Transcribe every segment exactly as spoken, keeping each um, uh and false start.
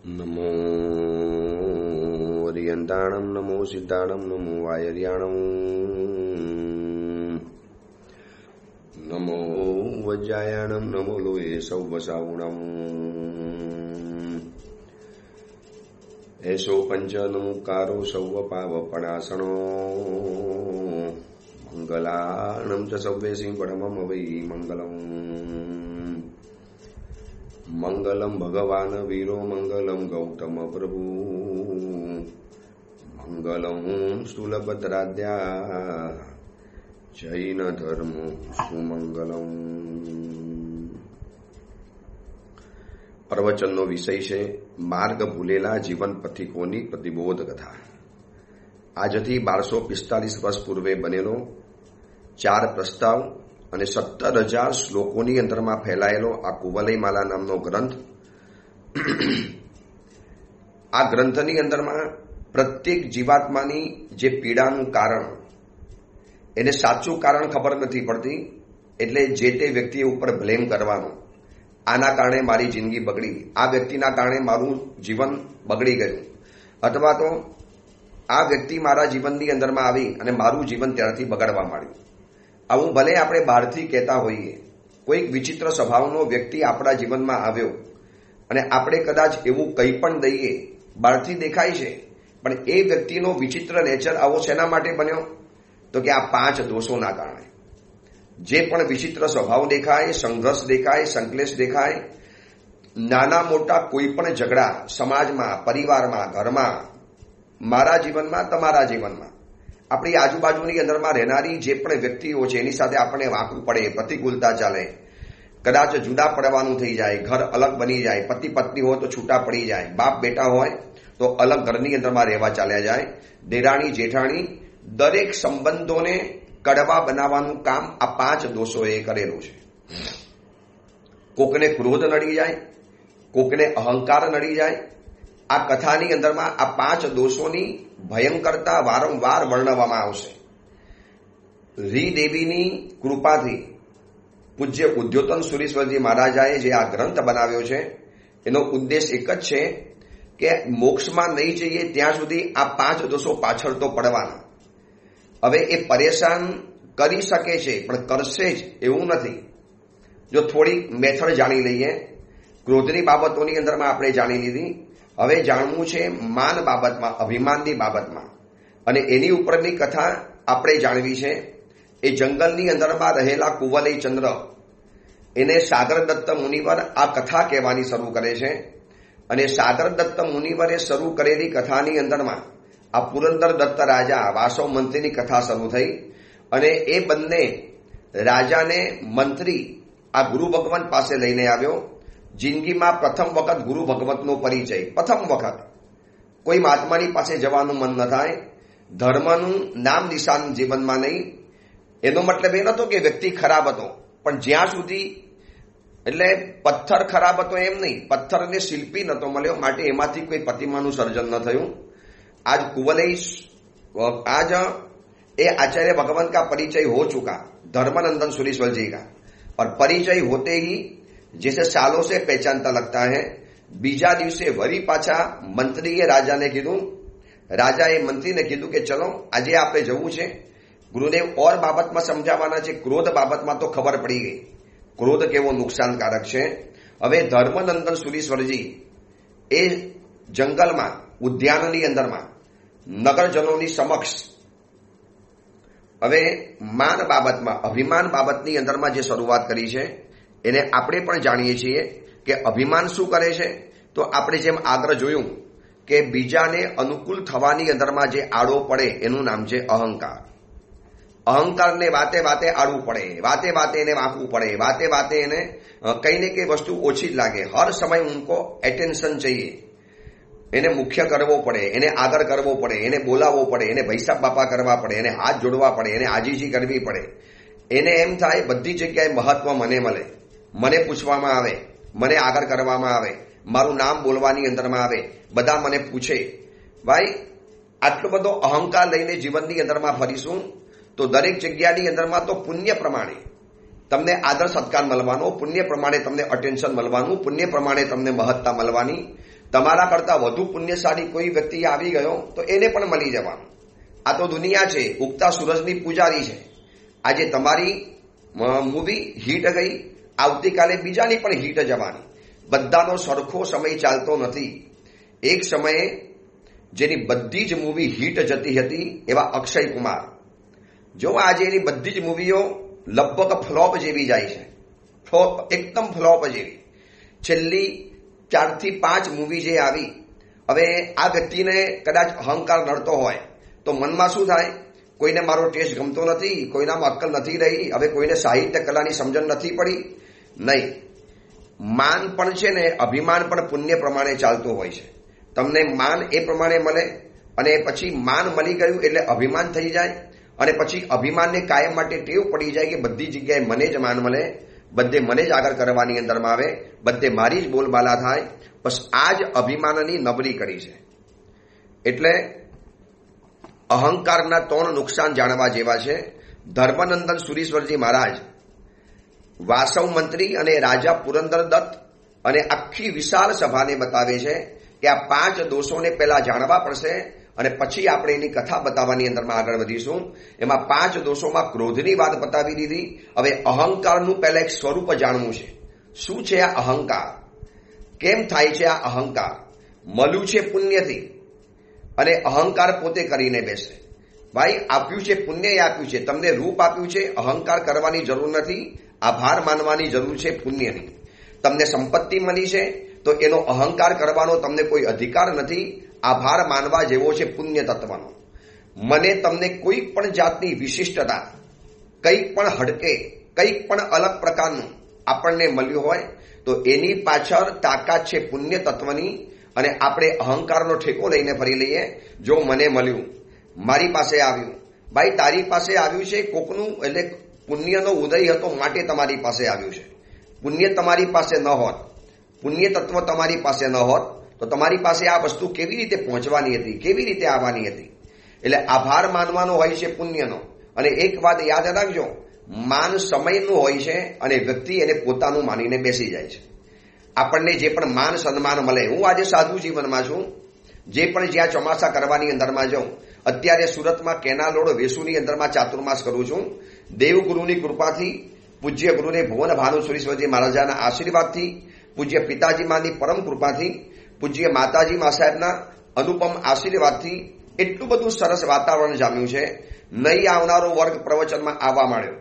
નમો અરિયંતાણમ, નમો સિદ્ધાણમ, નમો વાયર્યાણમ, નમો વજ્જાયાણમ, નમો લોહે સૌવસાવણમ, એસો પંચ નમુકારો સૌવ પાવપણાસણો, મંગલાણમ ચ સવ્યેસિંહ પરમમ વૈ મંગલમ. મંગલમ ભગવાન વીરો, મંગલમ ગૌતમ પ્રભુ, મંગલમ સ્થૂલભદ્રાદ્યા, જૈન ધર્મ સુમંગલમ. પ્રવચનનો વિષય છે માર્ગ ભૂલેલા જીવન પથિકોની પ્રતિબોધ કથા. આજથી બારસો પિસ્તાલીસ વર્ષ પૂર્વે બનેલો ચાર પ્રસ્તાવ અને સત્તર હજાર શ્લોકોની અંદરમાં ફેલાયેલો આ કુવલયમાલા નામનો ગ્રંથ. આ ગ્રંથની અંદરમાં પ્રત્યેક જીવાત્માની જે પીડાનું કારણ, એને સાચું કારણ ખબર નથી પડતી, એટલે જે તે વ્યક્તિ ઉપર બ્લેમ કરવાનો. આના કારણે મારી જિંદગી બગડી, આ વ્યક્તિના કારણે મારું જીવન બગડી ગયું, અથવા તો આ વ્યક્તિ મારા જીવનની અંદરમાં આવી અને મારું જીવન ત્યારથી બગડવા માંડ્યું. આવું ભલે આપણે બહારથી કહેતા હોઈએ, કોઈક વિચિત્ર સ્વભાવનો વ્યક્તિ આપણા જીવનમાં આવ્યો અને આપણે કદાચ એવું કંઈ પણ દઈએ, બહારથી દેખાય છે, પણ એ વ્યક્તિનો વિચિત્ર નેચર આવો શેના માટે બન્યો? તો કે આ પાંચ દોષોના કારણે. જે પણ વિચિત્ર સ્વભાવ દેખાય, સંઘર્ષ દેખાય, સંકલેશ દેખાય, નાના મોટા કોઈ પણ ઝઘડા સમાજમાં, પરિવારમાં, ઘરમાં, મારા જીવનમાં, તમારા જીવનમાં, આપણી આજુબાજુની અંદરમાં રહેનારી જે પણ વ્યક્તિઓ છે એની સાથે આપણે વાંકવું પડે, પ્રતિકૂળતા ચાલે, કદાચ જુદા પડવાનું થઈ જાય, ઘર અલગ બની જાય, પતિ પત્ની હોય તો છૂટા પડી જાય, બાપ બેટા હોય તો અલગ ઘરની અંદરમાં રહેવા ચાલ્યા જાય, દેરાણી જેઠાણી, દરેક સંબંધોને કડવા બનાવવાનું કામ આ પાંચ દોષોએ કરેલું છે. કોકને ક્રોધ નડી જાય, કોકને અહંકાર નડી જાય. આ કથાની અંદરમાં આ પાંચ દોષોની ભયંકરતા વારંવાર વર્ણવવામાં આવશે. રી દેવીની કૃપાથી પૂજ્ય ઉદ્યોતન સુરીશ્વરજી મહારાજાએ જે આ ગ્રંથ બનાવ્યો છે એનો ઉદ્દેશ એક જ છે કે મોક્ષમાં નહીં જઈએ ત્યાં સુધી આ પાંચ દોષો પાછળ તો પડવાના. હવે એ પરેશાન કરી શકે છે પણ કરશે જ એવું નથી. જો થોડી મેથડ જાણી લઈએ, ક્રોધની બાબતોની અંદરમાં આપણે જાણી લીધી, હવે જાણવું છે માન બાબતમાં, અભિમાનની બાબતમાં, અને એની ઉપરની કથા આપણે જાણવી છે. એ જંગલની અંદરમાં રહેલા કુવલય ચંદ્ર, એને સાગર દત્ત મુનિવર આ કથા કહેવાની શરૂ કરે છે. અને સાગર દત્ત મુનિવરે શરૂ કરેલી કથાની અંદરમાં આ પુરંદર દત્ત રાજા વાસવ મંત્રીની કથા શરૂ થઈ. અને એ બંને રાજાને મંત્રી આ ગુરુ ભગવાન પાસે લઈને આવ્યો. જિંદગીમાં પ્રથમ વખત ગુરુ ભગવતનો પરિચય, પ્રથમ વખત. કોઈ મહાત્માની પાસે જવાનું મન ન થાય, ધર્મનું નામ નિશાન જીવનમાં નહીં. એનો મતલબ એ નહોતો કે વ્યક્તિ ખરાબ હતો, પણ જ્યાં સુધી, એટલે પથ્થર ખરાબ હતો એમ નહીં, પથ્થરને શિલ્પી નહોતો મળ્યો, માટે એમાંથી કોઈ પ્રતિમાનું સર્જન ન થયું. आज कुवलय आज ए आचार्य भगवान का परिचय हो चुका, धर्मानंदन सुरीश्वर जी का, और परिचय होते ही जैसे सालों से पहचानता लगता है. बीजा दिवसे वरी पाछा मंत्रीए राजाने कीधुं, राजाए मंत्रीने कीधुं के चलो આજે આપણે જવું છે. ગુરુદેવ ઓર બાબતમાં સમજાવવાના છે. ક્રોધ બાબતમાં તો ખબર પડી ગઈ, ક્રોધ કેવો નુકસાનકારક છે. હવે ધર્માનંદન સુરીશ્વરજી એ જંગલમાં, ઉદ્યાનની અંદરમાં નગરજનોની સમક્ષ હવે માન બાબતમાં, અભિમાન બાબતની અંદરમાં જે શરૂઆત કરી છે એને આપણે પણ જાણીએ છીએ કે અભિમાન શું કરે છે. તો આપણે જેમ આગળ જોયું કે બીજાને અનુકૂળ થવાની અંદરમાં જે આડો પડે એનું નામ છે અહંકાર. અહંકારને વાતે વાતે આડવું પડે, વાતે વાતે એને વાંકવું પડે, વાતે વાતે એને કઈ ને કઈ વસ્તુ ઓછી જ લાગે. હર સમય ઉनको એટેન્શન चाहिए, એને મુખ્ય કરવો પડે, એને આગળ કરવો પડે, એને બોલાવવો પડે, એને ભૈસાબ બાપા કરવા પડે, એને હાથ જોડવા પડે, એને આજીજી કરવી પડે. એને એમ થાય બધી જગ્યાએ મહત્વ મને મળે, મને પૂછવામાં આવે, મને આગળ કરવામાં આવે, મારું નામ બોલવાની અંદરમાં આવે, બધા મને પૂછે. ભાઈ આટલો બધો અહંકાર લઈને જીવનની અંદરમાં ફરીશું તો દરેક જગ્યાની અંદરમાં તો પુણ્ય પ્રમાણે તમને આદર સત્કાર મળવાનો, પુણ્ય પ્રમાણે તમને અટેન્શન મળવાનું, પુણ્ય પ્રમાણે તમને મહત્તા મળવાની. તમારા કરતા વધુ પુણ્યશાળી કોઈ વ્યક્તિ આવી ગયો તો એને પણ મળી જવાનું. આ તો દુનિયા છે, ઉગતા સૂરજની પૂજારી છે. આજે તમારી મૂવી હિટ ગઈ, આવતીકાલે બીજાની પણ હિટ જવાની. બધાનો સરખો સમય ચાલતો નથી. એક સમયે જેની બધી જ મૂવી હિટ જતી હતી એવા અક્ષય કુમાર, જો આજે એની બધી જ મૂવીઓ લગભગ ફ્લોપ જેવી જાય છે, ફ્લોપ એકદમ ફ્લોપ જેવી. છેલ્લી ચારથી પાંચ મૂવી જે આવી, હવે આ વ્યક્તિને કદાચ અહંકાર નડતો હોય તો મનમાં શું થાય, કોઈને મારો ટેસ્ટ ગમતો નથી, કોઈનામાં અક્કલ નથી રહી, હવે કોઈને સાહિત્ય કલાની સમજણ નથી પડી. નહીં, માન પણ છે ને અભિમાન પણ પુણ્ય પ્રમાણે ચાલતું હોય છે. તમને માન એ પ્રમાણે મળે અને પછી માન મળી ગયું એટલે અભિમાન થઈ જાય, અને પછી અભિમાનને કાયમ માટે ટેવ પડી જાય કે બધી જગ્યાએ મને જ માન મળે, બધે મને જ આગળ કરવાની અંદરમાં આવે, બધે મારી જ બોલબાલા થાય. બસ આ જ અભિમાનની નબળી કરી છે. એટલે અહંકારના ત્રણ નુકસાન જાણવા જેવા છે. ધર્મનંદન સુરીશ્વરજી મહારાજ વાસવ મંત્રી અને રાજા પુરંદરદત્ત અને આખી વિશાળ સભાને બતાવે છે કે આ પાંચ દોષોને પહેલા જાણવા પડશે અને પછી આપણે એની કથા બતાવવાની અંદરમાં આગળ વધીશું. એમાં પાંચ દોષોમાં ક્રોધની વાત બતાવી દીધી. હવે અહંકારનું પહેલા એક સ્વરૂપ જાણવું છે. શું છે આ અહંકાર, કેમ થાય છે આ અહંકાર? મળ્યું છે પુણ્યથી અને અહંકાર પોતે કરીને બેસે. ભાઈ આપ્યું છે પુણ્ય, આપ્યું છે તમને રૂપ આપ્યું છે, અહંકાર કરવાની જરૂર નથી, આભાર માનવાની જરૂર છે પુણ્યની. તમને સંપત્તિ મળી છે તો એનો અહંકાર કરવાનો તમને કોઈ અધિકાર નથી, આભાર માનવા જેવો છે પુણ્ય તત્વનો. મને તમને કોઈ પણ જાતની વિશિષ્ટતા, કંઈક પણ હડકે, કંઈક પણ અલગ પ્રકારનું આપણને મળ્યું હોય તો એની પાછળ તાકાત છે પુણ્ય તત્વની. અને આપણે અહંકારનો ઠેકો લઈને ફરી લઈએ. જો મને મળ્યું, મારી પાસે આવ્યું, ભાઈ તારી પાસે આવ્યું છે કોકનું, એટલે પુણ્યનો ઉદય હતો માટે તમારી પાસે આવ્યું છે. પુણ્ય તમારી પાસે ન હોત, પુણ્ય તત્વ તમારી પાસે ન હોત તો તમારી પાસે આ વસ્તુ કેવી રીતે પહોંચવાની હતી, કેવી રીતે આવવાની હતી? એટલે આભાર માનવાનો હોય છે પુણ્યનો. અને એક વાત યાદ રાખજો, માન સમયનું હોય છે અને વ્યક્તિ એને પોતાનું માનીને બેસી જાય છે. આપણને જે પણ માન સન્માન મળે, હું આજે સાધુ જીવનમાં છું, જે પણ જ્યાં ચોમાસા કરવાની અંદરમાં જાઉં, અત્યારે સુરતમાં કેનાલોડ વેસુની અંદરમાં ચાતુર્માસ કરું છું. દેવગુરુની કૃપાથી, પૂજ્ય ગુરુને ભુવન ભાનુ સુરેશ્વરજી મહારાજાના આશીર્વાદથી, પૂજ્ય પિતાજી માની પરમ કૃપાથી, પૂજ્ય માતાજી મા સાહેબના અનુપમ આશીર્વાદથી એટલું બધું સરસ વાતાવરણ જામ્યું છે. નહીં આવનારો વર્ગ પ્રવચનમાં આવવા માંડ્યો.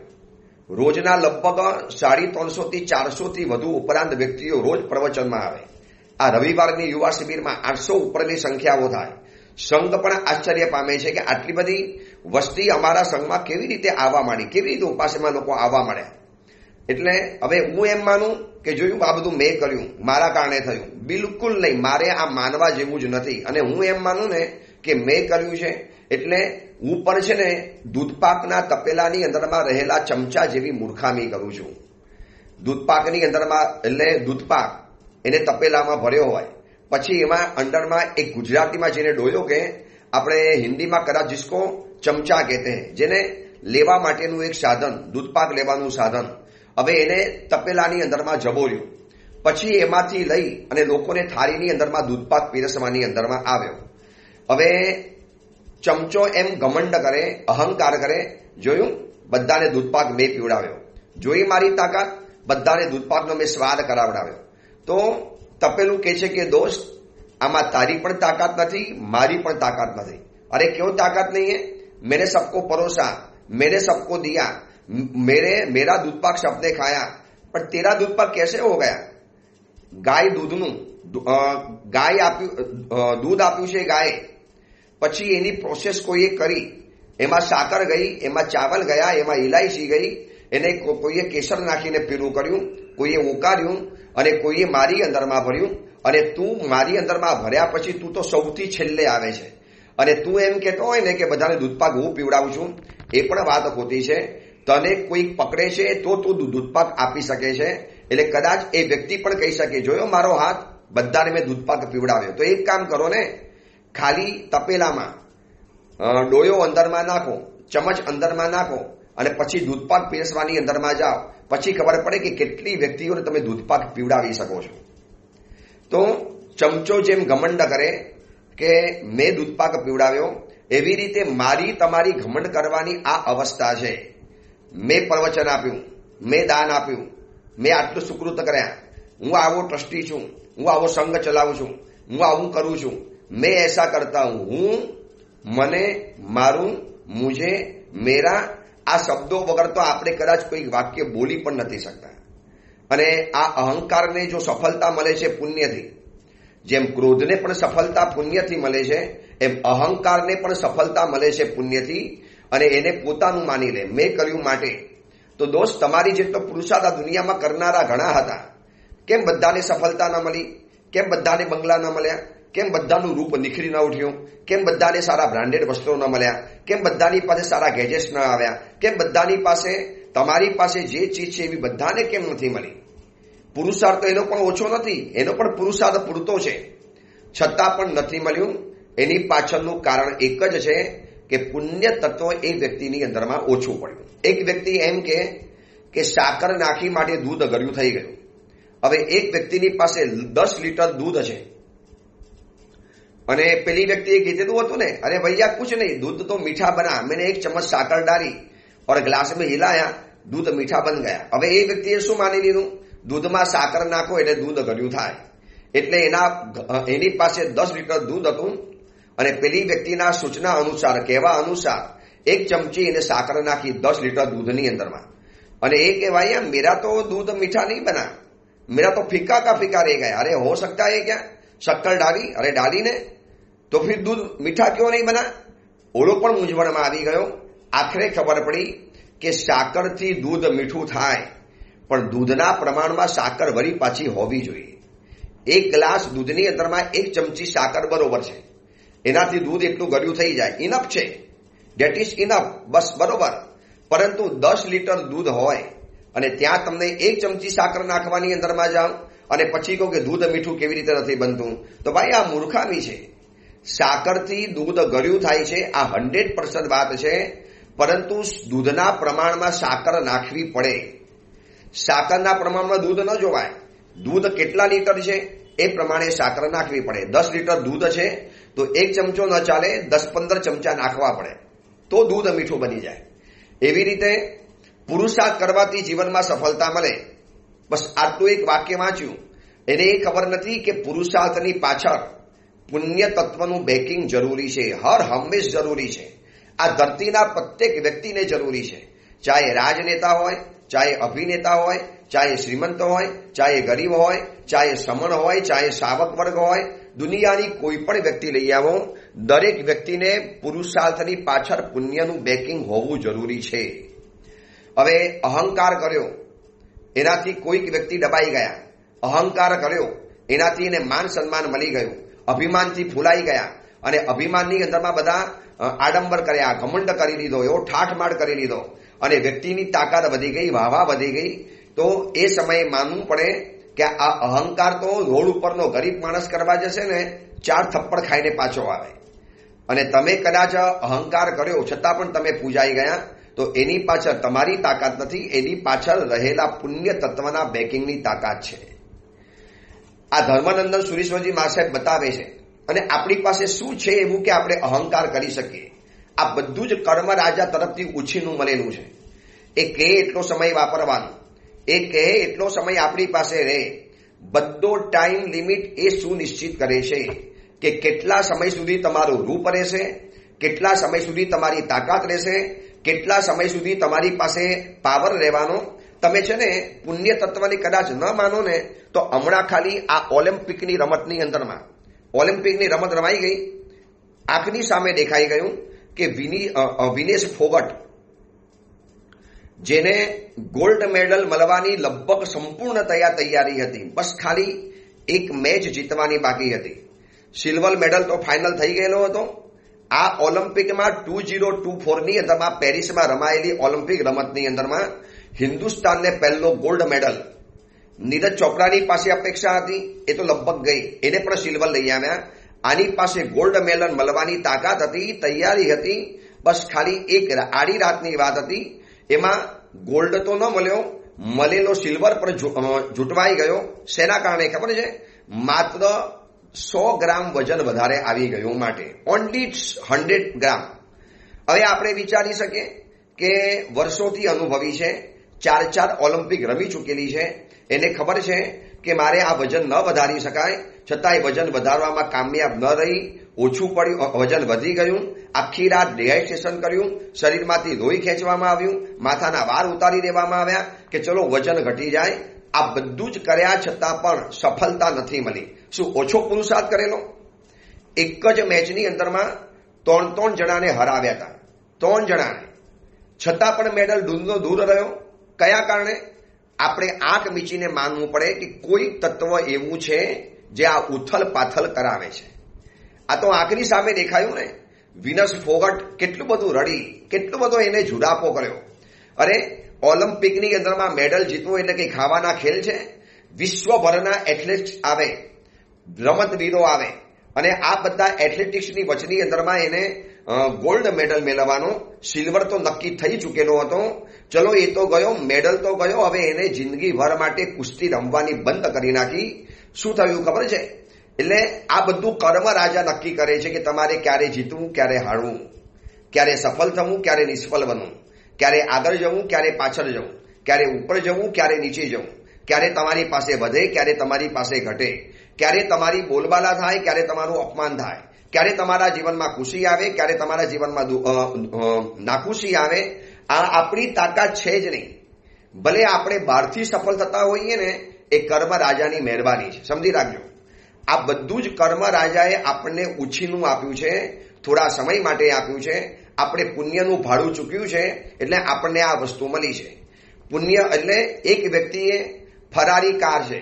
રોજના લગભગ સાડી ત્રણસો થી ચારસો થી વધુ ઉપરાંત વ્યક્તિઓ રોજ પ્રવચનમાં આવે. આ રવિવારની યુવા શિબિરમાં આઠસો ઉપરની સંખ્યાઓ થાય. સંઘ પણ આશ્ચર્ય પામે છે કે આટલી બધી વસ્તી અમારા સંઘમાં કેવી રીતે આવવા માંડી, કેવી રીતે ઉપાસમાં લોકો આવવા માંડ્યા. એટલે હવે હું એમ માનું કે જોયું આ બધું મેં કર્યું, મારા કારણે થયું, બિલકુલ નહીં. મારે આ માનવા જેવું જ નથી. અને હું એમ માનું ને કે મેં કર્યું છે એટલે હું પણ છે ને દૂધપાકના તપેલાની અંદરમાં રહેલા ચમચા જેવી મૂર્ખામી કરું છું. દૂધપાકની અંદરમાં એટલે દૂધપાક એને તપેલામાં ભર્યો હોય, પછી એમાં અંદરમાં એક ગુજરાતીમાં જેને ડોયો કે આપણે હિન્દીમાં કદાચ જીસકો ચમચા કહેતે હૈ, જેને લેવા માટેનું એક સાધન, દૂધપાક લેવાનું સાધન. હવે એને તપેલાની અંદરમાં જબોર્યું, પછી એમાંથી લઈ અને લોકોને થાળીની અંદરમાં દૂધપાક પીરસવાની અંદરમાં આવ્યો. હવે ચમચો એમ ઘમંડ કરે, અહંકાર કરે, જોયું બધાને દૂધપાક મેં પીવડાવ્યો, જોઈ મારી તાકાત, બધાને દૂધપાકનો મેં સ્વાદ કરાવડાવ્યો. તો તપેલું કહે છે કે દોસ્ત આમાં તારી પણ તાકાત નથી, મારી પણ તાકાત નથી. અરે ક્यों તાકાત નહીં है? मैंने सबको परोसा, मैंने सबको दिया, मेरे मेरा दूध पाक सबने खाया, पर तेरा दूध पाक कैसे हो गया? ગાય દૂધનું ગાય આપ્યું, દૂધ આપ્યું છે ગાય, પછી એની પ્રોસેસ કોઈએ કરી, એમાં સાકર ગઈ, એમાં ચાવલ ગયા, એમાં ઇલાયચી ગઈ, એને કોઈએ કેસર નાખીને પીળું કર્યું, કોઈએ ઉકાળ્યું અને કોઈએ મારી અંદરમાં ભર્યું. અને તું મારી અંદરમાં ભર્યા પછી તું તો સૌથી છેલ્લે આવે છે અને તું એમ કહેતો હોય ને કે બધાને દૂધપાક હું પીવડાવું છું. એ પણ વાત ખોટી છે. તને કોઈ પકડે છે તો તું દૂધપાક આપી શકે છે. એટલે કદાચ એ વ્યક્તિ પણ કહી શકે, જોયો મારો હાથ, બધાને મેં દૂધપાક પીવડાવ્યો. તો એક કામ કરો ને, ખાલી તપેલામાં ડોયો અંદરમાં નાખો, ચમચ અંદરમાં નાખો અને પછી દૂધપાક પીરસવાની અંદરમાં જાઓ, પછી ખબર પડે કે કેટલી વ્યક્તિઓને તમે દૂધપાક પીવડાવી શકો છો. તો ચમચો જેમ ઘમંડ કરે કે મેં દૂધપાક પીવડાવ્યો, એવી રીતે મારી તમારી ઘમંડ કરવાની આ અવસ્થા છે. મેં પ્રવચન આપ્યું, મેં દાન આપ્યું, મેં આટલું સુકૃત કર્યા, હું આવો ટ્રસ્ટી છું, હું આવો સંઘ ચલાવું છું, હું આવું કરું છું, મેં એસા કરતા હું, હું, મને, મારું, મુझे, મેરા, આ શબ્દો વગર તો આપણે કદાચ કોઈ વાક્ય બોલી પણ નથી શકતા. અને આ અહંકારને જો સફળતા મળે છે પુણ્યથી, જેમ ક્રોધને પણ સફળતા પુણ્યથી મળે છે, એમ અહંકારને પણ સફળતા મળે છે પુણ્યથી. અને એને પોતાનું માની લે, મેં કર્યું માટે. તો દોસ્ત, તમારી જેટલો પુરુષાર્થ આ દુનિયામાં કરનારા ઘણા હતા. કેમ બધાને સફળતા ન મળી? કેમ બધાને બંગલા ન મળ્યા? કેમ બધાનું રૂપ નિખરી ન ઉઠ્યું? કેમ બધાને સારા બ્રાન્ડેડ વસ્ત્રો ન મળ્યા? કેમ બધાની પાસે સારા ગેજેટ્સ ન આવ્યા? કેમ બધાની પાસે, તમારી પાસે જે ચીજ છે એવી બધાને કેમ નથી મળી? પુરુષાર્થ તો એનો પણ ઓછો નથી, એનો પણ પુરુષાર્થ પૂરતો છે, છતાં પણ નથી મળ્યું. એની પાછળનું કારણ એક જ છે કે પુણ્ય તત્વ એ વ્યક્તિની અંદરમાં ઓછું પડ્યું. એક વ્યક્તિ એમ કે કે સાકર નાખી માટે દૂધ ગળ્યું થઈ ગયું. હવે એક વ્યક્તિની પાસે દસ લીટર દૂધ છે અને પેલી વ્યક્તિએ કીધેલું હતું ને, અરે ભૈયા કુછ નહીં, दूध तो मीठा बना, मैंने एक चम्मच साकर डाली और ग्लास में हिलाया, दूध मीठा बन गया. હવે એ વ્યક્તિએ શું માની લીધું? દૂધમાં સાકર નાખો એટલે દૂધ ગળ્યું થાય. એટલે એના એની પાસે દસ લીટર દૂધ હતું અને પેલી વ્યક્તિના સૂચના અનુસાર, કહેવા અનુસાર એક ચમચી એને સાકર નાખી દસ લીટર દૂધની અંદરમાં. અને એ કહેવાય, મેરા તો दूध मीठा नहीं बना, मेरा तो फीका का फीका रह गया. अरे हो सकता है क्या? शक्कर डाली, अरे डाली ने तो फिर दूध मीठा क्यों नहीं बना? ઓળો પણ મૂંઝવણમાં આવી ગયો. આખરે ખબર પડી કે સાકરથી દૂધ મીઠું થાય, પણ દૂધના પ્રમાણમાં સાકર વળી પાછી હોવી જોઈએ. એક ગ્લાસ દૂધની અંદરમાં એક ચમચી સાકર બરોબર છે, એનાથી દૂધ એટલું ગળ્યું થઈ જાય, ઇનફ છે, ડેટ ઇઝ ઇનફ, બસ બરોબર. પરંતુ દસ લીટર દૂધ હોય અને ત્યાં તમને એક ચમચી સાકર નાખવાની અંદરમાં જાઓ અને પછી કહો કે દૂધ મીઠું કેવી રીતે નથી બનતું, તો ભાઈ આ મૂર્ખામી છે. સાકરથી દૂધ ગળ્યું થાય છે, આ હંડ્રેડ પર્સન્ટ વાત છે, પરંતુ દૂધના પ્રમાણમાં સાકર નાખવી પડે. સાકરના પ્રમાણમાં દૂધ ન જોવાય. દૂધ કેટલા લીટર છે એ પ્રમાણે સાકર નાખવી પડે. દસ લીટર દૂધ છે તો એક ચમચો ન ચાલે, દસ પંદર ચમચા નાખવા પડે, તો દૂધ મીઠું બની જાય. એવી રીતે પુરુષાર્થ કરવાથી જીવનમાં સફળતા મળે. બસ આટલું એક વાક્ય વાંચ્યું, એને એ ખબર નથી કે પુરુષાર્થની પાછળ પુણ્ય તત્વનું બેકિંગ જરૂરી છે, હર હંમેશ જરૂરી છે. આ ધરતીના પ્રત્યેક વ્યક્તિને જરૂરી છે, ચાહે રાજનેતા હોય, ચાહે અભિનેતા હોય, ચાહે શ્રીમંત હોય, ચાહે ગરીબ હોય, ચાહે સમણ હોય, ચાહે શાવક વર્ગ હોય, દુનિયાની કોઈ પણ વ્યક્તિ લઈ આવો, દરેક વ્યક્તિને પુરુષાર્થની પાછળ પુણ્યનું બેકિંગ હોવું જરૂરી છે. હવે અહંકાર કર્યો એનાથી કોઈક વ્યક્તિ દબાઈ ગયા, અહંકાર કર્યો એનાથી એને માન સન્માન મળી ગયું, અભિમાનથી ફૂલાઈ ગયા અને અભિમાનની અંદરમાં બધા આડંબર કર્યા, ઘમંડ કરી લીધો, એવો ઠાઠમાડ કરી લીધો અને વ્યક્તિની તાકાત વધી ગઈ, વાહવા વધી ગઈ. તો એ સમયે માનવું પડે કે આ અહંકાર તો રોડ ઉપરનો ગરીબ માણસ કરવા જશે ને ચાર થપ્પડ ખાઈને પાછો આવે. અને તમે કદાચ અહંકાર કર્યો છતાં પણ તમે પૂજાઈ ગયા, તો એની પાછળ તમારી તાકાત નથી, એની પાછળ રહેલા પુણ્ય તત્વના બેકિંગની તાકાત છે. આ ધર્મનંદન સુરેશ્વરજી મહાસાહેબ બતાવે છે. અને આપણી પાસે શું છે એવું કે આપણે અહંકાર કરી શકીએ? આ બધું જ કર્મ રાજા તરફથી ઉછીનું મળેલું છે. એ કહે એટલો સમય વાપરવાનો, એ કહે એટલો સમય આપણી પાસે રહે. બધો ટાઈમ લિમિટ એ સુનિશ્ચિત કરે છે કે કેટલા સમય સુધી તમારું રૂપ રહેશે, કેટલા સમય સુધી તમારી તાકાત રહેશે, કેટલા સમય સુધી તમારી પાસે પાવર રહેવાનો. તમે છે ને પુણ્ય તત્વની કદાચ ન માનો ને તો હમણાં ખાલી આ ઓલિમ્પિકની રમતની અંદરમાં ઓલિમ્પિકની રમત રમાઈ ગઈ, આંખની સામે દેખાઈ ગયું કે વિનેશ ફોગટ, જેને ગોલ્ડ મેડલ મળવાની લગભગ સંપૂર્ણતયા તૈયારી હતી, બસ ખાલી એક મેચ જીતવાની બાકી હતી. સિલ્વર મેડલ તો ફાઇનલ થઈ ગયેલો હતો. આ ઓલિમ્પિકમાં ટુ ઝીરો ટુ ફોરની અંદરમાં પેરિસમાં રમાયેલી ઓલિમ્પિક રમતની અંદરમાં હિન્દુસ્તાનને પહેલો ગોલ્ડ મેડલ. નીરજ ચોપડાની પાસે અપેક્ષા હતી, એ તો લગભગ ગઈ, એને પણ સિલ્વર લઈ આવ્યા. આની પાસે ગોલ્ડ મેડલ મળવાની તાકાત હતી, તૈયારી હતી, બસ ખાલી એક આડી રાતની વાત હતી. એમાં ગોલ્ડ તો ન મળ્યો, મળેલો સિલ્વર પર જૂટવાઈ ગયો. શેના કારણે ખબર છે? માત્ર સો ગ્રામ વજન વધારે આવી ગયું માટે ઓનલી હંડ્રેડ ગ્રામ. હવે આપણે વિચારી શકીએ કે વર્ષોથી અનુભવી છે, ચાર ચાર ઓલિમ્પિક રમી ચૂકેલી છે, એને ખબર છે કે મારે આ વજન ન વધારી શકાય, છતાંય વજન વધારવામાં કામયાબ ન રહી, ઓછું પડ્યું, વજન વધી ગયું, આખી રાત ડિહાઇડ્રેશન કર્યું, શરીરમાંથી લોહી ખેંચવામાં આવ્યું, માથાના વાળ ઉતારી દેવામાં આવ્યા કે ચલો વજન ઘટી જાય. આ બધું જ કર્યા છતાં પણ સફળતા નથી મળી. શું ઓછો પુરુષાર્થ કરેલો? એક જ મેચની અંદરમાં ત્રણ ત્રણ જણાને હરાવ્યા હતા, ત્રણ જણાને, છતાં પણ મેડલ દૂરનો દૂર રહ્યો. કયા કારણે? આપણે આંખ મીચીને માનવું પડે કે કોઈ તત્વ એવું છે જે આ ઉથલ પાથલ કરાવે છે. આ તો આંખની સામે દેખાયું ને. વિનસ ફોગટ કેટલું બધું રડી, કેટલું બધો એને જુદાપો કર્યો. અરે ઓલિમ્પિકની અંદરમાં મેડલ જીતવું એટલે કઈ ખાવાના ખેલ છે? વિશ્વભરના એથ્લેટ્સ આવે, રમતવીરો આવે અને આ બધા એથ્લેટિક્સની વચની અંદરમાં એને ગોલ્ડ મેડલ મેળવવાનો, સિલ્વર તો નક્કી થઈ ચૂકેલો હતો. ચલો એ તો ગયો, મેડલ તો ગયો, હવે એને જિંદગીભર માટે કુસ્તી રમવાની બંધ કરી નાખી. શું થયું ખબર છે? એટલે આ બધું કર્મ રાજા નક્કી કરે છે કે તમારે ક્યારે જીતવું, ક્યારે હારવું, ક્યારે સફળ થવું, ક્યારે નિષ્ફળ બનવું, ક્યારે આગળ જવું, ક્યારે પાછળ જવું, ક્યારે ઉપર જવું, ક્યારે નીચે જવું, ક્યારે તમારી પાસે વધે, ક્યારે તમારી પાસે ઘટે, ક્યારે તમારી બોલબાલા થાય, ક્યારે તમારું અપમાન થાય, ક્યારે તમારા જીવનમાં ખુશી આવે, ક્યારે તમારા જીવનમાં નાખુશી આવે. આ આપણી તાકાત છે જ નહીં. ભલે આપણે બહારથી સફળ થતા હોઈએ ને, એ કર્મ રાજાની મહેરબાની છે, સમજી રાખજો. આ બધું જ કર્મ રાજાએ આપણને ઉછીનું આપ્યું છે, થોડા સમય માટે આપ્યું છે. આપણે પુણ્યનું ભાડું ચૂક્યું છે એટલે આપણને આ વસ્તુ મળી છે. પુણ્ય એટલે એક વ્યક્તિએ ફરારી કાર છે,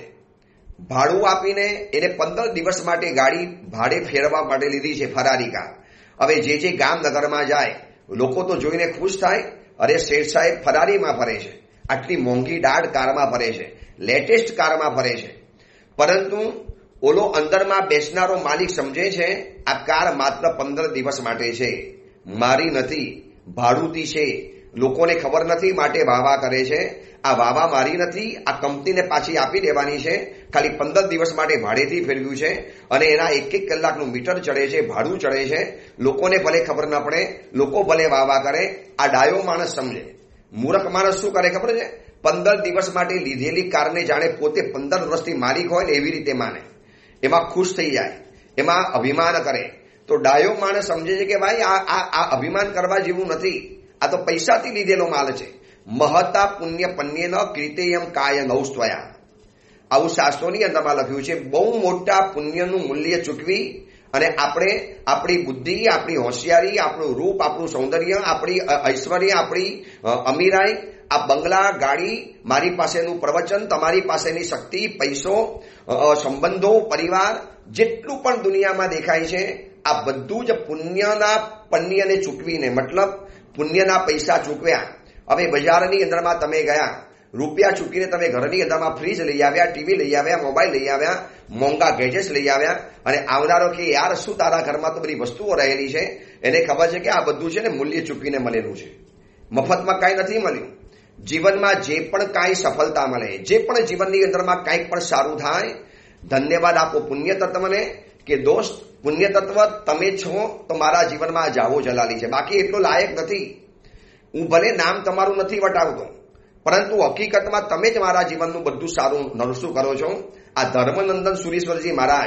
ભાડું આપીને એને પંદર દિવસ માટે ગાડી ભાડે ફેરવા માટે લીધી છે, ફરારી કાર. હવે જે જે ગામ નગરમાં જાય, લોકો તો જોઈને ખુશ થાય, અરે શેઠ સાહેબ ફરારીમાં ફરે છે, આટલી મોંઘી દાઢ કારમાં ફરે છે, લેટેસ્ટ કારમાં ફરે છે. પરંતુ ઓલો અંદરમાં બેસનારો માલિક સમજે છે આ કાર માત્ર પંદર દિવસ માટે છે, મારી નથી, ભાડુતી છે. લોકોને ખબર નથી માટે વાવા કરે છે. આ વાવા મારી નથી, આ કંપનીને પાછી આપી દેવાની છે. ખાલી પંદર દિવસ માટે ભાડેથી ફેરવ્યું છે અને એના એક એક કલાકનું મીટર ચડે છે, ભાડું ચડે છે. લોકોને ભલે ખબર ન પડે, લોકો ભલે વાવા કરે, આ ડાયો માણસ સમજે. મૂર્ખ માણસ શું કરે ખબર છે? પંદર દિવસ માટે લીધેલી કારને જાણે પોતે પંદર વર્ષથી માલિક હોય ને એવી રીતે માને, એમાં ખુશ થઈ જાય, એમાં અભિમાન કરે. તો ડાયો માણસ સમજે છે કે ભાઈ આ આ અભિમાન કરવા જેવું નથી, આ તો પૈસાથી લીધેલો માલ છે. મહતા પુણ્ય પન્યેન કીર્તેયમ કાય નૌસ્ત્વયા, આવું શાસ્ત્રોની અંદરમાં લખ્યું છે. બહુ મોટા પુણ્યનું મૂલ્ય ચૂકવી અને આપણે આપણી બુદ્ધિ, આપણી હોશિયારી, આપણું રૂપ, આપણું સૌંદર્ય, આપણી ઐશ્વર્ય, આપણી અમીરાઈ, આ બંગલા, ગાડી, મારી પાસેનું પ્રવચન, તમારી પાસેની શક્તિ, પૈસો, સંબંધો, પરિવાર, જેટલું પણ દુનિયામાં દેખાય છે, આ બધું જ પુણ્યના પન્યને ચૂકવીને, મતલબ પુણ્યના પૈસા ચૂકવ્યા. હવે બજારની અંદરમાં તમે ગયા, રૂપિયા ચૂકીને તમે ઘરની અંદરમાં ફ્રીજ લઈ આવ્યા, ટીવી લઈ આવ્યા, મોબાઈલ લઈ આવ્યા, મોંઘા ગેજેટ્સ લઈ આવ્યા અને આવનારો કે યાર શું તારા ઘરમાં તો બધી વસ્તુઓ રહેલી છે. એને ખબર છે કે આ બધું છે ને મૂલ્ય ચૂકવીને મળેલું છે, મફતમાં કાંઈ નથી મળ્યું. જીવનમાં જે પણ કાંઈ સફળતા મળે, જે પણ જીવનની અંદરમાં કાંઈક પણ સારું થાય, ધન્યવાદ આપો પુણ્ય તત્વને કે દોસ્ત પુણ્ય તત્વ તમે છો તો મારા જીવનમાં જાવો જલાલી છે, બાકી એટલો લાયક નથી. હું ભલે નામ તમારું નથી વટાવતો, પરંતુ હકીકતમાં તમે જ મારા જીવનનું બધું સારું નરસું કરો છો. આ ધર્મનંદન સુરેશ્વરજી મહારાજ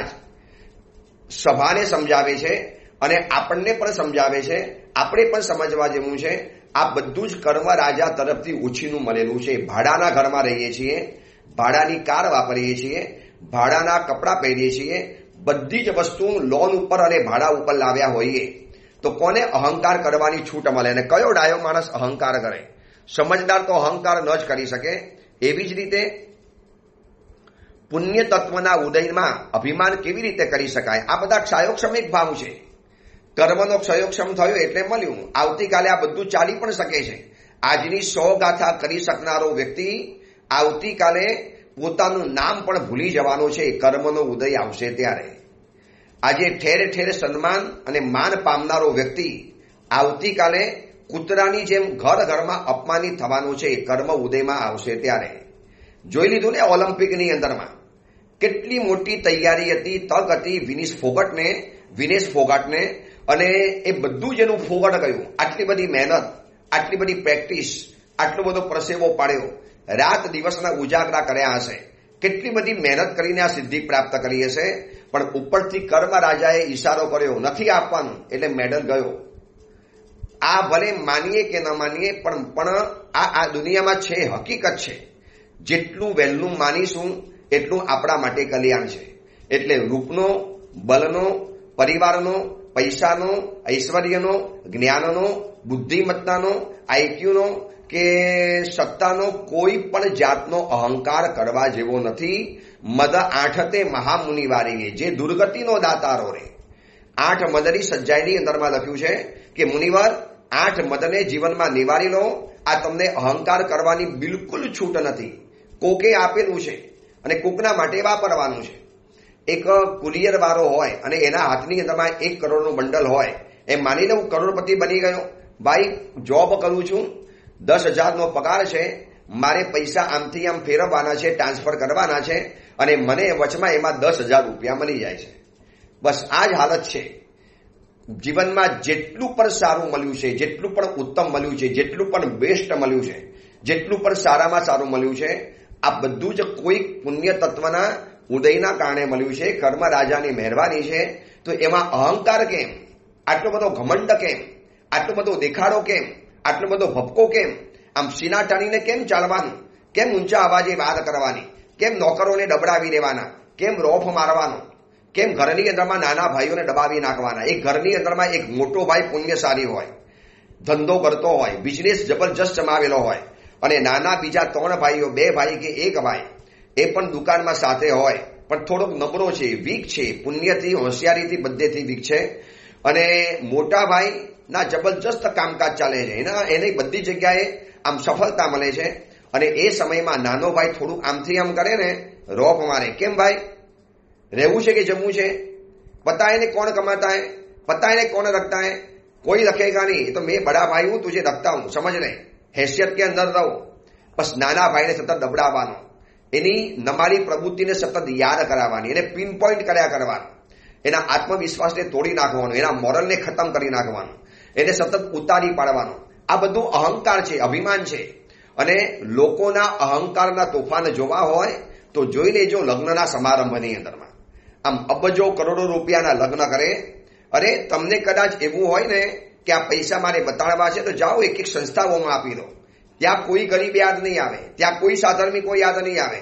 સભાને સમજાવે છે અને આપણને પણ સમજાવે છે, આપણે પણ સમજવા જેવું છે. આ બધું જ કર્મ રાજા તરફથી ઉછીનું મળેલું છે. ભાડાના ઘરમાં રહીએ છીએ, ભાડાની કાર વાપરીએ છીએ, ભાડાના કપડાં પહેરીએ છીએ, બધી જ વસ્તુ લોન ઉપર અને ભાડા ઉપર લાવ્યા હોઈએ તો કોને અહંકાર કરવાની છૂટ મળે? અને કયો ડાયો માણસ અહંકાર કરે? સમજદાર તો અહંકાર ન જ કરી શકે. એવી જ રીતે પુણ્ય તત્વના ઉદયમાં અભિમાન કેવી રીતે કરી શકાય? આ બધા ક્ષયોક્ષમિક ભાવ છે. કર્મનો ક્ષયોક્ષમ થયો એટલે મળ્યું, આવતીકાલે આ બધું ચાલી પણ શકે છે. આજની સો ગાથા કરી શકનારો વ્યક્તિ આવતીકાલે પોતાનું નામ પણ ભૂલી જવાનો છે. કર્મનો ઉદય આવશે ત્યારે. આજે ઠેર ઠેર સન્માન અને માન પામનારો વ્યક્તિ આવતીકાલે કૂતરાની જેમ ઘર ઘરમાં અપમાનિત થવાનું છે. કર્મ ઉદયમાં આવશે ત્યારે. જોઈ લીધું ને ઓલિમ્પિકની અંદરમાં કેટલી મોટી તૈયારી હતી, તક હતી વિનેશ ફોગટને વિનેશ ફોગાટને, અને એ બધું જ એનું ફોગટ ગયું. આટલી બધી મહેનત, આટલી બધી પ્રેક્ટિસ, આટલો બધો પરસેવો પાડ્યો, રાત દિવસના ઉજાગરા કર્યા હશે, કેટલી બધી મહેનત કરીને આ સિદ્ધિ પ્રાપ્ત કરી હશે, પણ ઉપરથી કર્મ રાજાએ ઈશારો કર્યો નથી આપવાનું એટલે મેડલ ગયો. આ ભલે માનીએ કે ન માનીએ, પણ પણ આ આ દુનિયામાં છે, હકીકત છે. જેટલું વહેલું માનીશું એટલું આપણા માટે કલ્યાણ છે. એટલે રૂપનો, બલનો, પરિવારનો, પૈસાનો, ઐશ્વર્યનો, જ્ઞાનનો, બુદ્ધિમત્તાનો, આઈક્યુનો કે સત્તાનો કોઈ પણ જાતનો અહંકાર કરવા જેવો નથી. મદ આઠતે મહામુનિ વારીએ, જે દુર્ગતિનો દાતારો રે. આઠ મદની સજ્જાઈની અંદરમાં લખ્યું છે કે મુનિવર, આઠ મદને જીવનમાં નિવારી લો. આ તમને અહંકાર કરવાની બિલકુલ છૂટ નથી. કોકે આપેલું છે અને કોકના માટે વાપરવાનું છે. એક કુરિયર વાળો હોય અને એના હાથની અંદરમાં એક કરોડનું બંડલ હોય, એમ માની લઉં કરોડપતિ બની ગયો. ભાઈ જોબ કરું છું, દસ હજારનો પગાર છે, મારે પૈસા આમથી આમ ફેરવવાના છે, ટ્રાન્સફર કરવાના છે, અને મને વચમાં એમાં દસ હજાર રૂપિયા મળી જાય છે. બસ આ જ હાલત છે. જીવનમાં જેટલું પણ સારું મળ્યું છે, જેટલું પણ ઉત્તમ મળ્યું છે, જેટલું પણ બેસ્ટ મળ્યું છે, જેટલું પણ સારામાં સારું મળ્યું છે, આ બધું જ કોઈ પુણ્ય તત્વના ઉદયના કારણે મળ્યું છે, કર્મ રાજાની મહેરબાની છે. તો એમાં અહંકાર કેમ? આટલો બધો ઘમંડ કેમ? આટલો બધો દેખાડો કેમ? આટલો બધો ભપકો કેમ? આમ સીના ટાણીને કેમ ચાલવાનું? કેમ ઊંચા અવાજે વાત કરવાની? કેમ નોકરોને ડબડાવી દેવાના? કેમ રોફ મારવાનો? કેમ ઘરની અંદરમાં નાના ભાઈઓને દબાવી નાખવાના? એક ઘરની અંદરમાં એક મોટો ભાઈ પુણ્યશાળી હોય, ધંધો કરતો હોય, બિઝનેસ જબરજસ્ત જમાવેલો હોય, અને નાના બીજા ત્રણ ભાઈઓ, બે ભાઈ કે એક ભાઈ, એ પણ દુકાનમાં સાથે હોય, પણ થોડોક નબળો છે, વીક છે, પુણ્યથી, હોશિયારીથી બધેથી વીક છે, અને મોટા ભાઈ ના જબરજસ્ત કામકાજ ચાલે છે, એના એની બધી જગ્યાએ આમ સફળતા મળે છે. અને એ સમયમાં નાનો ભાઈ થોડું આમથી આમ કરે ને, રોફ મારે. કેમ ભાઈ? રહેવું છે કે જમવું છે? પતા है कौन कमाता है, पता है कौन रखता है? कोई रखेगा नहीं. तो मैं बड़ा भाई हूं, तुझे रखता हूं, समझ ले, हैसियत के अंदर रहो. बस નાના ભાઈને સતત દબડાવવાનો, એની નમારી પ્રવૃત્તિને સતત યાદ કરાવવાની, એને પિન પોઈન્ટ કર્યા કરવાનું, એના આત્મવિશ્વાસને તોડી નાખવાનો, એના મોરલને ખતમ કરી નાખવાનું, એને સતત ઉતારી પાડવાનો. આ બધું અહંકાર છે, અભિમાન છે. અને લોકોના અહંકારના તોફાન જોવા હોય તો જોઈ લેજો લગ્નના સમારંભની અંદરમાં. આમ અબજો કરોડો રૂપિયાના લગ્ન કરે. અરે તમને કદાચ એવું હોય ને કે આ પૈસા મારે બતાડવા છે, તો જાઓ એક એક સંસ્થાઓમાં આપી દો. ત્યાં કોઈ ગરીબ યાદ નહીં આવે, ત્યાં કોઈ સાધર્મિકો યાદ નહીં આવે,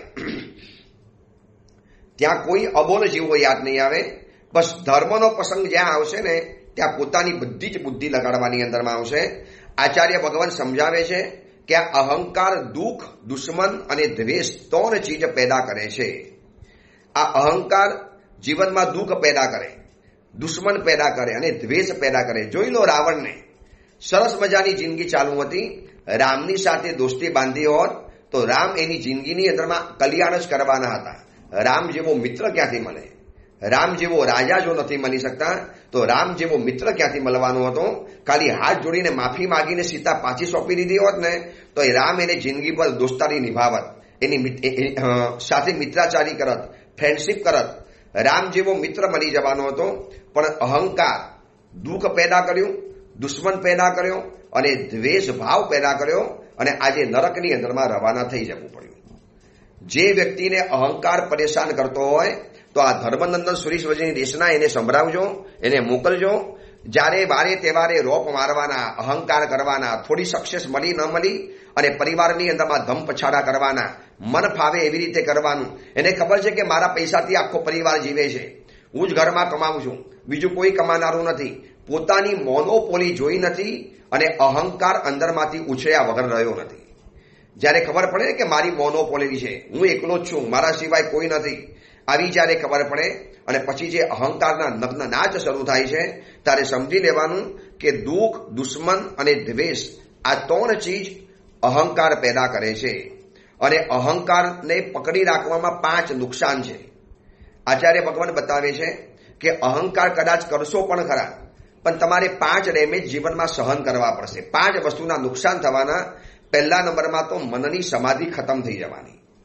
ત્યાં કોઈ અબોલ જીવો યાદ નહીં આવે. બસ ધર્મનો પ્રસંગ જ્યાં આવશે ને, ત્યાં પોતાની બધી જ બુદ્ધિ લગાડવાની અંદરમાં આવશે. આચાર્ય ભગવાન સમજાવે છે કે આ અહંકાર દુઃખ, દુશ્મન અને દ્વેષ ત્રણ ચીજ પેદા કરે છે. આ અહંકાર જીવનમાં દુઃખ પેદા કરે, દુશ્મન પેદા કરે અને દ્વેષ પેદા કરે. જોઈ લો રાવણને, સરસ મજાની જિંદગી ચાલુ હતી, રામની સાથે દોસ્તી બાંધી હોત તો રામ એની જિંદગીની અંદરમાં કલ્યાણ જ કરવાના હતા. રામ જેવો મિત્ર ક્યાંથી મળે? રામ જેવો રાજા જો નથી મળી શકતા તો રામ જેવો મિત્ર ક્યાંથી મળવાનો હતો? ખાલી હાથ જોડીને માફી માંગીને સીતા પાછી સોંપી દીધી હોત ને તો એ રામ એને જિંદગી પર દોસ્તારી નિભાવત, એની સાથે મિત્રાચારી કરત, ફ્રેન્ડશીપ કરત. રામ જેવો મિત્ર મળી જવાનો હતો, પણ અહંકાર દુઃખ પેદા કર્યું, દુશ્મન પેદા કર્યો અને દ્વેષ ભાવ પેદા કર્યો, અને આજે નરકની અંદરમાં રવાના થઈ જવું પડ્યું. જે વ્યક્તિને અહંકાર પરેશાન કરતો હોય તો આ ધર્મનંદન સુરીશ્વરજીની દેશના એને સંભળાવજો, એને મોકલજો. જ્યારે વારે તહેવારે રોપ મારવાના, અહંકાર કરવાના, થોડી સક્સેસ મળી ન મળી અને પરિવારની અંદરમાં ધમ પછાડા કરવાના, મન ફાવે એવી રીતે કરવાનું. એને ખબર છે કે મારા પૈસાથી આખો પરિવાર જીવે છે, હું જ ઘરમાં કમાવું છું, બીજું કોઈ કમાનારું નથી. પોતાની મોનોપોલી જોઈ નથી અને અહંકાર અંદરમાંથી ઉછળ્યા વગર રહ્યો નથી. જ્યારે ખબર પડે કે મારી મોનોપોલી છે, હું એકલો જ છું, મારા સિવાય કોઈ નથી, આવી જ્યારે ખબર પડે અને પછી જે અહંકારના નગ્ન નાચ શરૂ થાય છે, ત્યારે સમજી લેવાનું કે દુઃખ, દુશ્મન અને દ્વેષ આ ત્રણ ચીજ અહંકાર પેદા કરે છે. અને અહંકારને પકડી રાખવામાં પાંચ નુકસાન છે. આચાર્ય ભગવાન બતાવે છે કે અહંકાર કદાચ કરશો પણ ખરા, પણ તમારે પાંચ ડેમેજ જીવનમાં સહન કરવા પડશે. પાંચ વસ્તુના નુકસાન થવાના. પહેલા નંબરમાં તો મનની સમાધિ ખતમ થઈ જવાની.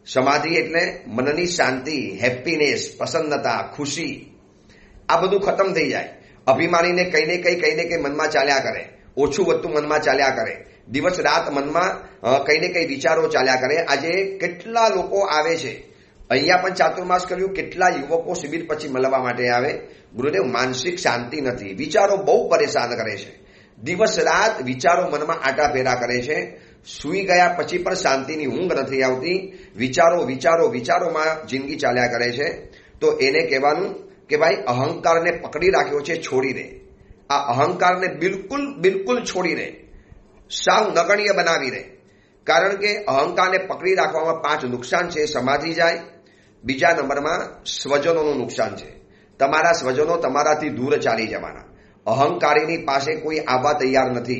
સમાધિ એટલે મનની શાંતિ, હેપીનેસ, પ્રસન્નતા, ખુશી, આ બધું ખતમ થઈ જાય. અભિમાનીને કઈ ને કઈ કઈ ને કઈ મનમાં ચાલ્યા કરે, ઓછું વધતું મનમાં ચાલ્યા કરે, દિવસ રાત મનમાં કઈ ને કઈ વિચારો ચાલ્યા કરે. આજે કેટલા લોકો આવે છે, અહીંયા પણ ચાતુર્માસ કર્યું, કેટલા યુવકો શિબિર પછી મળવા માટે આવે. ગુરુદેવ, માનસિક શાંતિ નથી, વિચારો બહુ પરેશાન કરે છે, દિવસ રાત વિચારો મનમાં આટા ફેરા કરે છે, સૂઈ ગયા પછી પણ શાંતિની ઊંઘ નથી આવતી, વિચારો વિચારો વિચારોમાં જિંદગી ચાલ્યા કરે છે. તો એને કહેવાનું કે ભાઈ અહંકારને પકડી રાખ્યો છે, છોડી દે. આ અહંકારને બિલકુલ બિલકુલ છોડી દે, સાવ નગણ્ય બનાવી દે. કારણ કે અહંકારને પકડી રાખવામાં પાંચ નુકસાન છે. સમાધિ જાય. બીજા નંબરમાં સ્વજનોનું નુકસાન છે. તમારા સ્વજનો તમારાથી દૂર ચાલી જવાના. અહંકારીની પાસે કોઈ આવવા તૈયાર નથી,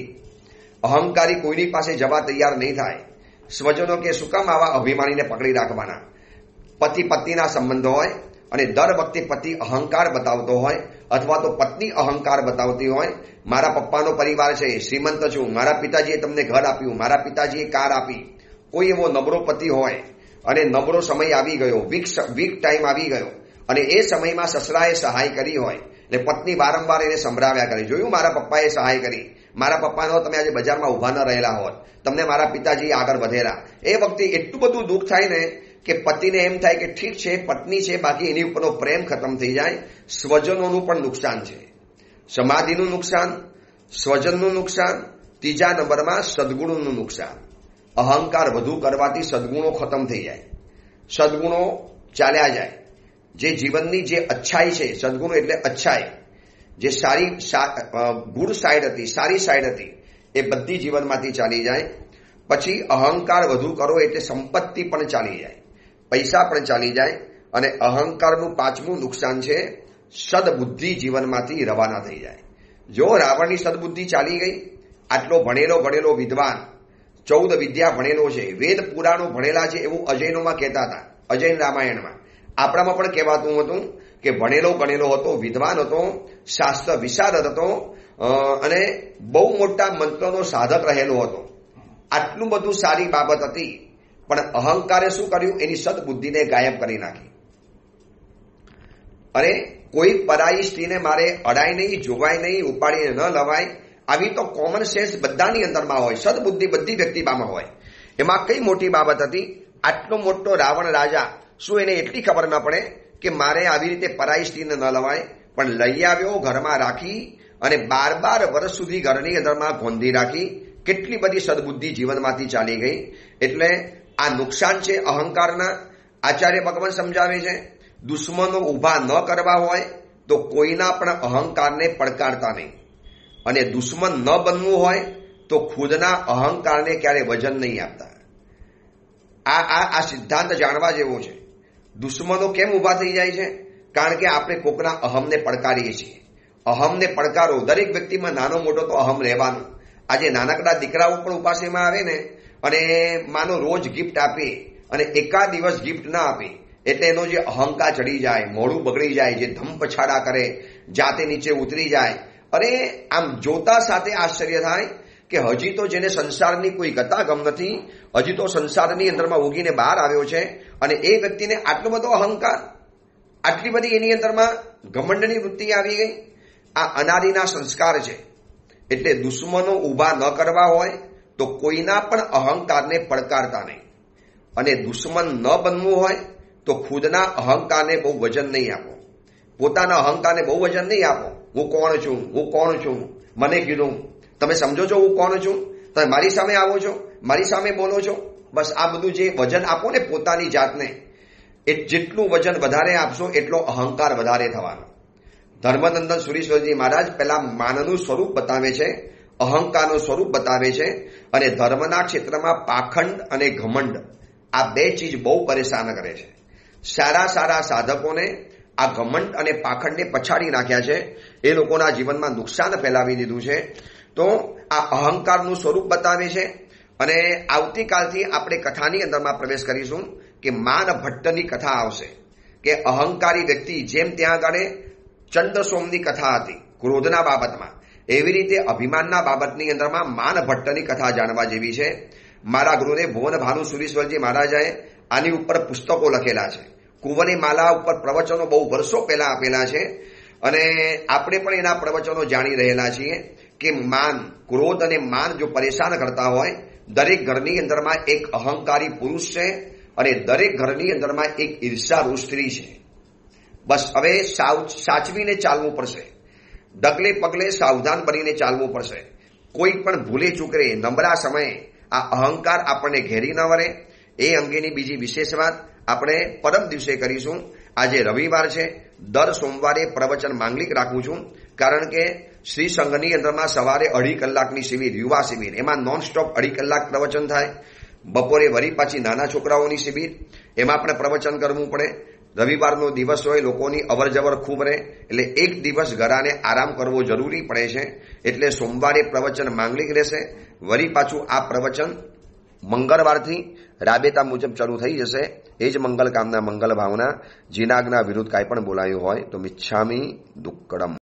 અહંકારી કોઈની પાસે જવા તૈયાર નહીં થાય. સ્વજનો કે શું કામ આવા અભિમાનીને પકડી રાખવાના? પતિ પત્નીના સંબંધો હોય અને દર વખતે પતિ અહંકાર બતાવતો હોય અથવા તો પત્ની અહંકાર બતાવતી હોય, મારા પપ્પાનો પરિવાર છે, શ્રીમંત છું, મારા પિતાજીએ તમને ઘર આપ્યું, મારા પિતાજીએ કાર આપી. કોઈ એવો નબળો પતિ હોય અને નબળો સમય આવી ગયો, વીક વીક ટાઈમ આવી ગયો અને એ સમયમાં સસરાએ સહાય કરી હોય એટલે પત્ની વારંવાર એને સંભળાવ્યા કરે, જોયું મારા પપ્પાએ સહાય કરી, મારા પપ્પાનો તમે આજે બજારમાં ઉભા ન રહેલા હોત, તમને મારા પિતાજી આગળ વધેલા. એ વખતે એટલું બધું દુઃખ થાય ને કે પતિને એમ થાય કે ઠીક છે પત્ની છે, બાકી એની ઉપરનો પ્રેમ ખતમ થઈ જાય. સ્વજનોનું પણ નુકસાન છે, સમાધિનું નુકસાન, સ્વજનનું નુકસાન. ત્રીજા નંબરમાં સદગુણોનું નુકસાન. અહંકાર વધુ કરવાથી સદગુણો ખતમ થઈ જાય, સદગુણો ચાલ્યા જાય. જે જીવનની જે અચ્છાઈ છે, સદગુણો એટલે અચ્છાઈ, જે સારી ગુડ સાઈડ હતી, સારી સાઈડ હતી, એ બધી જીવનમાંથી ચાલી જાય. પછી અહંકાર વધુ કરો એટલે સંપત્તિ પણ ચાલી જાય, પૈસા પણ ચાલી જાય. અને અહંકારનું પાંચમું નુકસાન છે સદબુદ્ધિ જીવનમાંથી રવાના થઈ જાય. જો રાવણની સદબુદ્ધિ ચાલી ગઈ, આટલો ભણેલો ભણેલો વિદ્વાન, ચૌદ વિદ્યા ભણેલો છે, વેદ પુરાણો ભણેલા છે, એવું અજયનોમાં કહેતા હતા, અજયન રામાયણમાં. આપણામાં પણ કહેવાતું હતું કે ભણેલો ગણેલો હતો, વિદ્વાન હતો, શાસ્ત્ર વિશારદ હતો અને બહુ મોટા મંત્રનો સાધક રહેલો હતો. આટલું બધું સારી બાબત હતી, પણ અહંકારે શું કર્યું? એની સદબુદ્ધિને ગાયબ કરી નાખી. અને કોઈ પરાઈ સ્ત્રીને મારે અડાય નહીં, જોવાય નહીં, ઉપાડીને ન લવાય, આવી તો કોમન સેન્સ બધાની અંદરમાં હોય, સદબુદ્ધિ બધી વ્યક્તિમાં હોય. એમાં કઈ મોટી બાબત હતી? આટલો મોટો રાવણ રાજા, શું એને એટલી ખબર ન પડે કે મારે આવી રીતે પરાઈ સ્ત્રીને ન લવાય? પણ લઈ આવ્યો, ઘરમાં રાખી અને બાર બાર વર્ષ સુધી ઘરની અંદરમાં ગોંધી રાખી. કેટલી બધી સદબુદ્ધિ જીવનમાંથી ચાલી ગઈ. એટલે આ નુકસાન છે અહંકારના. આચાર્ય ભગવાન સમજાવે છે, દુશ્મનો ઊભા ન કરવા હોય તો કોઈના પણ અહંકારને પડકારતા નહીં, અને દુશ્મન ન બનવું હોય તો ખુદના અહંકારને ક્યારે વજન નહીં આપતા. આ આ આ સિદ્ધાંત જાણવા જેવો છે. દુશ્મનો કેમ ઊભા થઈ જાય છે? કારણ કે આપણે કોકના અહમને પડકારીએ છીએ. અહમને પડકારો. દરેક વ્યક્તિમાં નાનો મોટો તો અહમ રહેવાનો. આજે નાનકડા દીકરાઓ પણ ઉપાસેમાં આવે ને અને માનો રોજ ગિફ્ટ આપે અને એકાદ દિવસ ગિફ્ટ ના આપે એટલે એનો જે અહંકાર ચડી જાય, મોડું બગડી જાય, જે ધમ પછાડા કરે, જાતે નીચે ઉતરી જાય. અરે આમ જોતા સાથે આશ્ચર્ય થાય કે હજી તો જેને સંસારની કોઈ ગતાગમ નથી, હજી તો સંસારની અંદરમાં ઉગીને બહાર આવ્યો છે, અને એ વ્યક્તિને આટલો બધો અહંકાર, આટલી બધી એની અંદરમાં ઘમંડની વૃત્તિ આવી ગઈ. આ અનાદિના સંસ્કાર છે. એટલે દુશ્મનો ઊભા ન કરવા હોય તો કોઈના પણ અહંકારને પડકારતા નહીં, અને દુશ્મન ન બનવું હોય તો ખુદના અહંકારને બહુ વજન નહીં આપો, પોતાના અહંકારને બહુ વજન નહીં આપો. હું કોણ છું, હું કોણ છું, મને કીધું, તમે સમજો છો હું કોણ છું, તમે મારી સામે આવો છો, મારી સામે બોલો છો. બસ આ બધું જે વજન આપો ને પોતાની જાતને, એ જેટલું વજન વધારે આપશો એટલો અહંકાર વધારે થવાનો. ધર્મનંદન સુરીશ્વરજી મહારાજ પહેલા માનનું સ્વરૂપ બતાવે છે, અહંકારનું સ્વરૂપ બતાવે છે, અને ધર્મના ક્ષેત્રમાં પાખંડ અને ઘમંડ આ બે ચીજ બહુ પરેશાન કરે છે. સારા સારા સાધકોને આ ઘમંડ અને પાખંડને પછાડી નાખ્યા છે, એ લોકોના જીવનમાં નુકસાન ફેલાવી દીધું છે. તો આ અહંકારનું સ્વરૂપ બતાવે છે. અને આવતીકાલથી આપણે કથાની અંદરમાં પ્રવેશ કરીશું કે માન ભટ્ટની કથા આવશે કે અહંકારી વ્યક્તિ જેમ ત્યાં આગળ ચંદ્રસોમની કથા હતી ક્રોધના બાબતમાં, એવી રીતે અભિમાનના બાબતની અંદરમાં માન ભટ્ટની કથા જાણવા જેવી છે. મારા ગુરુદેવ ભુવન ભાનુ સુરીશ્વરજી મહારાજાએ આની ઉપર પુસ્તકો લખેલા છે. કુંવરની માલા ઉપર પ્રવચનો બહુ વર્ષો પહેલા આપેલા છે અને આપણે પણ એના પ્રવચનો જાણી રહેલા છીએ કે માન, ક્રોધ અને માન જો પરેશાન કરતા હોય, દરેક ઘરની અંદરમાં એક અહંકારી પુરુષ છે અને દરેક ઘરની અંદરમાં એક ઈર્ષાળુ સ્ત્રી છે. બસ હવે સાચવીને ચાલવું પડશે, ડગલે પગલે સાવધાન બનીને ચાલવું પડશે. કોઈ પણ ભૂલે ચૂકરે નબળા સમયે આ અહંકાર આપણને ઘેરી ન વળે એ અંગેની બીજી વિશેષ વાત આપણે પરમ દિવસે કરીશું. આજે રવિવાર છે, દર સોમવારે પ્રવચન માંગલિક રાખું છું, કારણ કે શ્રી સંઘની અંદરમાં સવારે અઢી કલાકની શિબિર, યુવા શિબિર, એમાં નોન સ્ટોપ અઢી કલાક પ્રવચન થાય. બપોરે વળી પાછી નાના છોકરાઓની શિબિર, એમાં પણ પ્રવચન કરવું પડે. રવિવારનો દિવસ હોય, લોકોની અવર જવર ખૂબ રહે, એટલે એક દિવસ ઘરાને આરામ કરવો જરૂરી પડે છે. એટલે સોમવારે પ્રવચન માંગલિક રહેશે. વળી પાછું આ પ્રવચન મંગળવારથી રાબેતા મુજબ શરૂ થઈ જશે. એ જ મંગલ કામના, મંગલ ભાવના. જીનાગના વિરુદ્ધ કાંઈ પણ બોલાયું હોય તો મિચ્છામી દુક્કડમ.